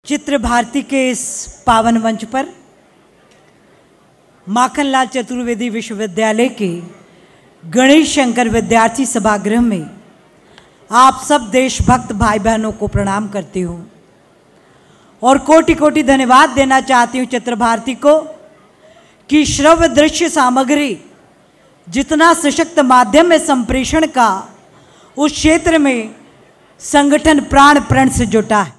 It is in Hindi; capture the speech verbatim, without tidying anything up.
चित्र भारती के इस पावन मंच पर माखनलाल चतुर्वेदी विश्वविद्यालय के गणेश शंकर विद्यार्थी सभागृह में आप सब देशभक्त भाई बहनों को प्रणाम करती हूँ और कोटि कोटि धन्यवाद देना चाहती हूँ चित्र भारती को कि श्रव्य दृश्य सामग्री जितना सशक्त माध्यम में संप्रेषण का उस क्षेत्र में संगठन प्राण प्रण से जुटा है।